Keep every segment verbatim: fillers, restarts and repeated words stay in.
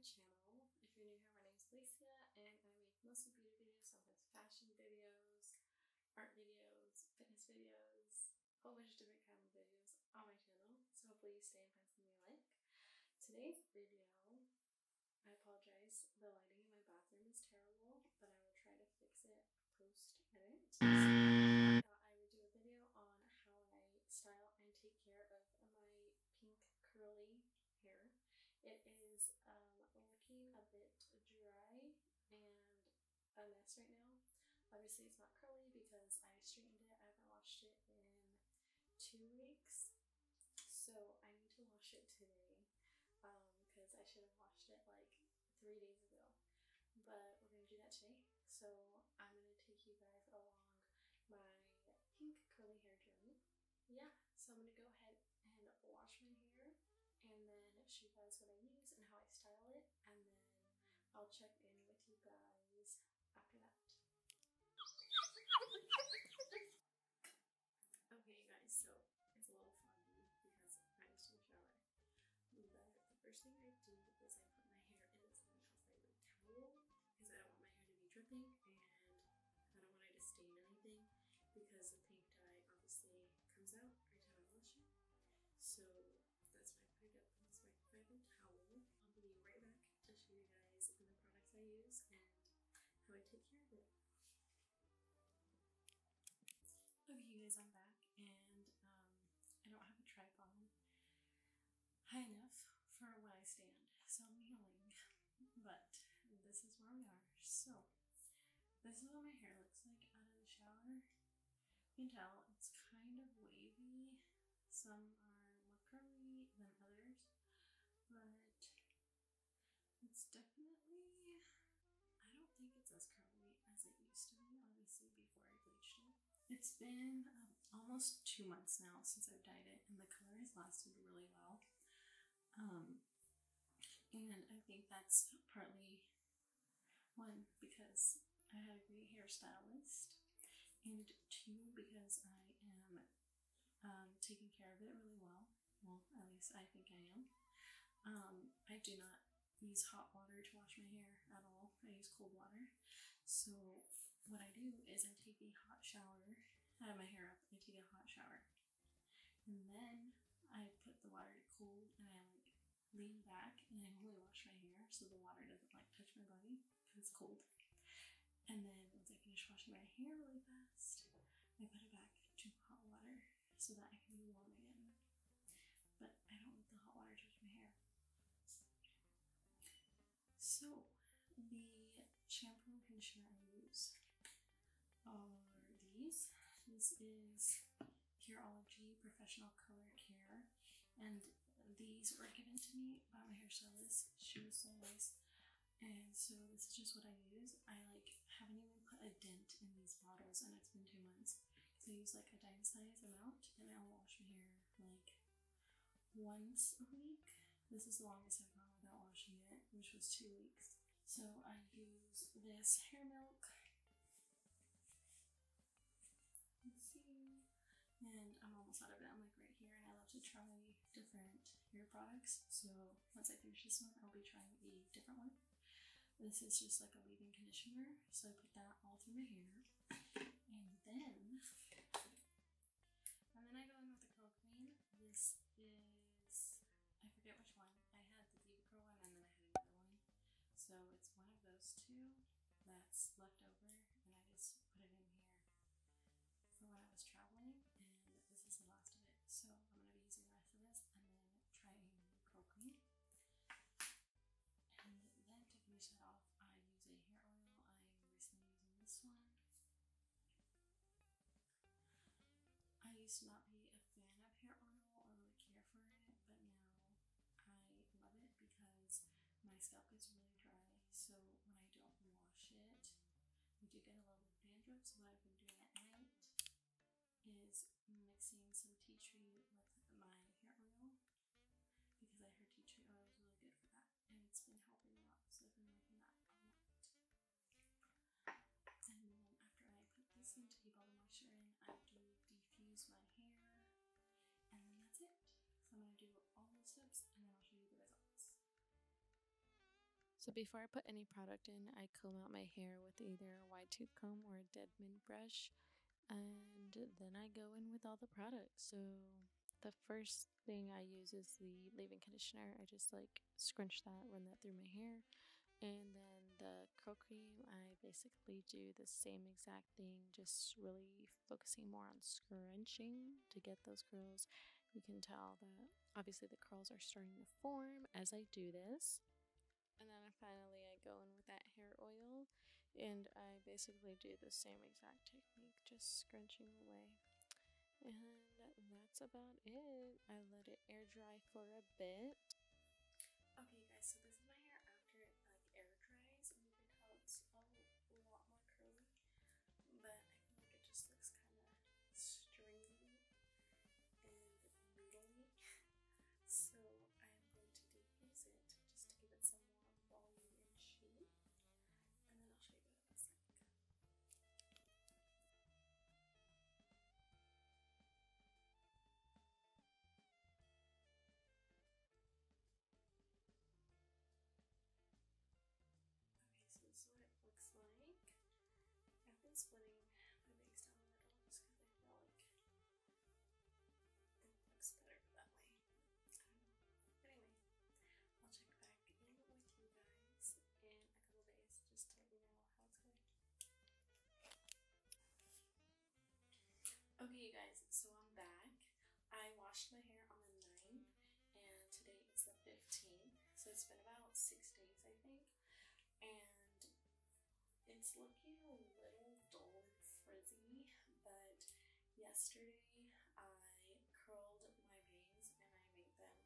channel. If you're new here, my name is Alicia and I make mostly beauty videos, sometimes fashion videos, art videos, fitness videos, a whole bunch of different kind of videos on my channel. So hopefully you stay and find something you like. Today's video, I apologize, the lighting in my bathroom is terrible, but I will try to fix it post-edit. I thought I would do a video on how I style and take care of my pink curly hair. It is um, looking a bit dry and a mess right now. Obviously it's not curly because I straightened it. I haven't washed it in two weeks. So I need to wash it today because um, I should have washed it like three days ago. But we're going to do that today. So I'm going to take you guys along my pink curly hair journey. Yeah, so I'm going to go ahead and wash my hair and then show you guys what I use and how I style it, and then I'll check in with you guys after that. Okay guys, so it's a little foggy because I just took a shower. But the first thing I do is I put my hair in this little favorite towel because I don't want my hair to be dripping and I don't want it to stain anything because the pink dye obviously comes out every time I wash it. So that's why I put it up in this my favorite towel. I'll be right back to show you guys the products I use and how I take care of it. Okay you guys, I'm back and um, I don't have a tripod high enough for where I stand, so I'm kneeling, but this is where we are. So this is what my hair looks like out of the shower. You can tell it's kind of wavy. Some are more curly than others, but it's definitely, I don't think it's as curly as it used to be, obviously before I bleached it. It's been um, almost two months now since I've dyed it, and the color has lasted really well. Um, and I think that's partly, one, because I had a great hairstylist, and two, because I am um, taking care of it really well. Well, at least I think I am. Um, I do not use hot water to wash my hair at all. I use cold water. So what I do is I take a hot shower. I have my hair up. I take a hot shower, and then I put the water to cool, and I like lean back, and I only wash my hair so the water doesn't like touch my body because it's cold. And then once I finish washing my hair really fast, I put it back to hot water so that I can be warm again. But I don't let the hot water touch my hair. So the shampoo and conditioner I use are these. This is Curology Professional Color Care, and these were given to me by my hairstylist. She was so nice. And so this is just what I use. I like haven't even put a dent in these bottles, and it's been two months. So I use like a dime size amount, and I'll wash my hair like once a week. This is the longest I've gone without washing it, which was two weeks. So I use this hair milk. Let's see. And I'm almost out of it. I'm like right here, and I love to try different hair products. So once I finish this one, I'll be trying a different one. This is just like a leave-in conditioner, so I put that all through my hair. And then, and then I go in with the Curl Queen. This is, I forget which one. I had the Diva Curl one, and then I had another one. So it's one of those two that's left over, and I just put it in here for when I was traveling, and this is the last of it. So I'm going to be using the rest of this, and then try a new Curl Queen. And then to finish that off, I use a hair oil. I'm recently using this one. I used to not be a fan of hair oil or really care for it, but now I love it because my scalp gets really dry. So when I don't wash it, I do get a little dandruff. So what I've been doing at night is mixing some tea tree with my hair oil, because I heard tea tree oil is really good for that, and it's been helping me out, so I've been liking that a lot. And then after I put this in to keep all the moisture in, I do defuse my hair, and then that's it. So I'm going to do all those steps, and then I'll show you the results. So before I put any product in, I comb out my hair with either a wide tooth comb or a dead mint brush, and then I go in with all the products. So the first thing I use is the leave-in conditioner. I just like scrunch that, run that through my hair, and then the curl cream, I basically do the same exact thing, just really focusing more on scrunching to get those curls. You can tell that obviously the curls are starting to form as I do this. And then finally I go in with that hair oil, and I basically do the same exact technique, just scrunching away. And that's about it. I let it air dry for a bit. Okay guys, so this is my hair after it like air dries, and you can tell it's a, a lot more curly, but I feel like it just looks kind of stringy and noodly. So I'm going to defuse it just to give it some more volume and shape, and then I'll show you what it looks like. Okay, so this is what it looks like. I've been splitting my bangs down the middle just because I feel like it looks better that way. I don't know. But anyway, I'll check back in with you guys in a couple days just to let you know how it's going. Okay, you guys, so I'm back. I washed my hair on the ninth, and today is the fifteenth, so it's been about six days, I think, and it's looking a little dull and frizzy, but yesterday I curled my bangs and I made them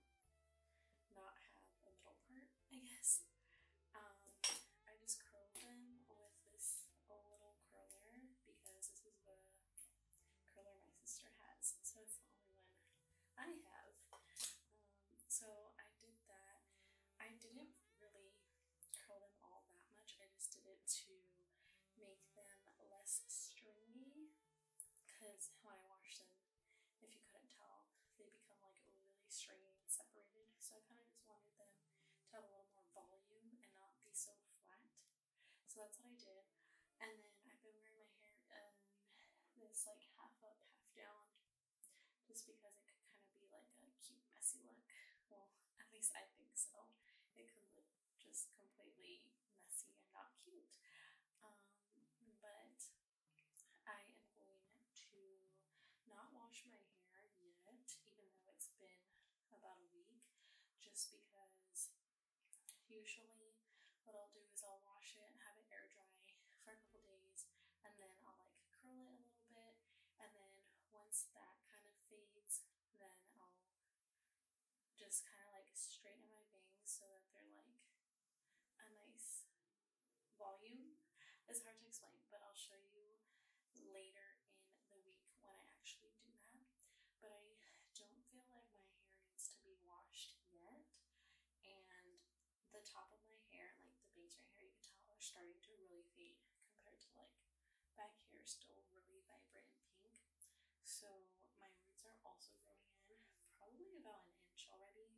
not have a middle part, I guess. Um, I just curled them with this little curler because this is the curler my sister has, so it's the only one I have. Um, so I did that. I didn't really curl them all that much. I just did it to make them less stringy, because when I wash them, if you couldn't tell, they become like really stringy and separated. So I kind of just wanted them to have a little more volume and not be so flat. So that's what I did. And then I've been wearing my hair in this like half up, half down, just because it could kind of be like a cute, messy look. Well, at least I think so. It could look just completely messy and not cute. Um, but I am going to not wash my hair yet, even though it's been about a week, just because usually what I'll do is I'll wash it and have it air dry for a couple days, and then I'll like curl it a little bit, and then once that kind of fades, then I'll just kind of like straighten my bangs so that they're like a nice volume. It's hard to explain, but I'll show you later in the week when I actually do that. But I don't feel like my hair needs to be washed yet, and the top of my hair, like the bangs right here, you can tell are starting to really fade compared to like back here, still really vibrant and pink. So my roots are also growing in, probably about an inch already.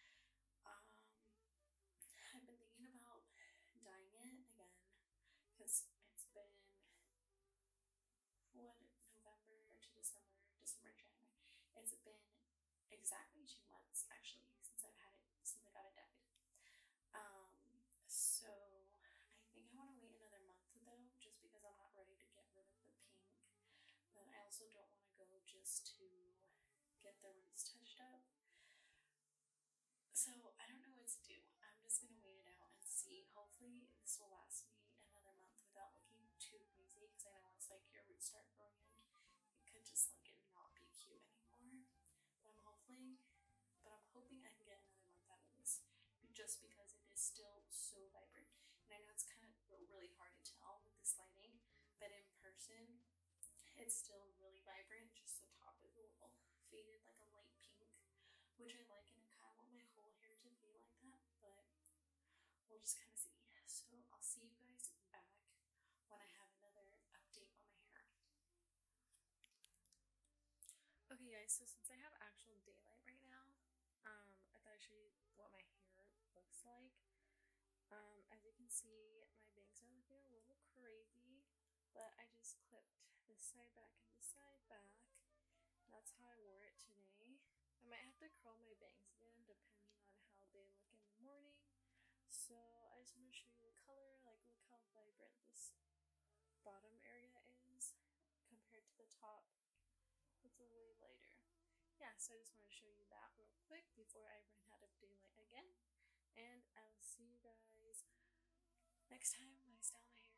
Um, I've been thinking about dyeing it again, because it's been, what, November to December, December, January. It's been exactly two months, actually, since I've had it, since I got it dyed. Um, so I think I want to wait another month though, just because I'm not ready to get rid of the pink, but I also don't want to go just to get the roots touched up. So I don't know what to do. I'm just gonna wait it out and see. Hopefully this will last me another month without looking too crazy, because I know once like your roots start growing in, it could just like it not be cute anymore. But I'm hoping, but I'm hoping I can get another month out of this, just because it is still so vibrant. And I know it's kind of really hard to tell with this lighting, but in person, it's still really vibrant. Just the top is a little faded, like a light pink, which I like, and I kind of want my whole hair to be like that, but we'll just kind of see. So I'll see you guys back when I have another update on my hair. Okay guys, so since I have actual daylight right now, um, I thought I'd show you what my hair looks like. Um, I see, my bangs are looking a little crazy, but I just clipped this side back and this side back. That's how I wore it today. I might have to curl my bangs again depending on how they look in the morning. So I just want to show you the color, like look how vibrant this bottom area is compared to the top. It's a way lighter. Yeah, so I just want to show you that real quick before I run out of daylight again. And I will see you guys next time when I style my hair.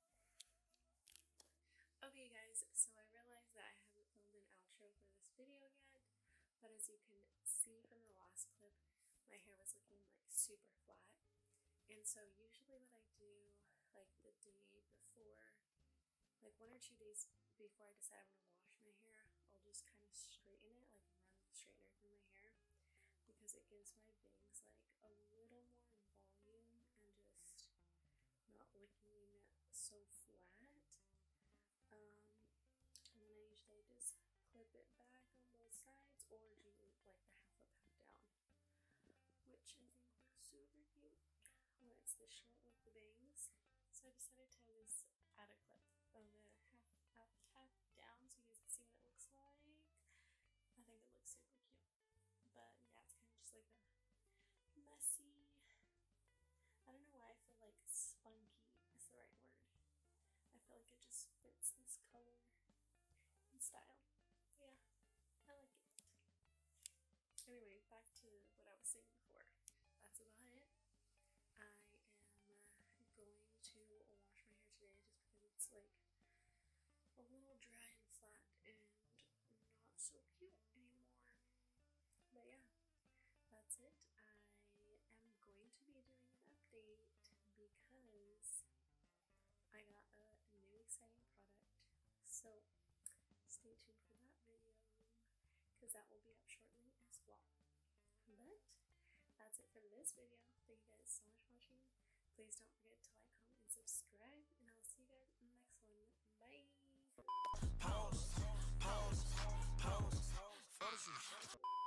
Okay guys, so I realized that I haven't filmed an outro for this video yet, but as you can see from the last clip, my hair was looking like super flat. And so usually what I do, like the day before, like one or two days before I decide I'm going to wash my hair, I'll just kind of straighten it, like run the straightener through my hair, because it gives my bangs like a little more volume and just not looking so flat. Um, and then I usually just clip it back on both sides or do like the half up, half down, which I think looks super cute when it's this short with the bangs. So I decided to just add a clip of the half up, half down so you guys can see what it looks like. I think it looks super cute. But yeah, it's kind of just like a messy, I don't know why I feel like spunky is the right word. I feel like it just fits this color and style. Yeah, I like it. Anyway, back to what I was saying before. That's about it. I am uh, going to wash my hair today just because it's like a little dry and flat and not so cute anymore. But yeah, that's it. I am going to be doing an update because I got a new exciting product. So stay tuned for that video because that will be up shortly as well. But that's it for this video. Thank you guys so much for watching. Please don't forget to like, comment, and subscribe. And I'll see you guys in the next one. Bye! Pause, pause, pause, pause.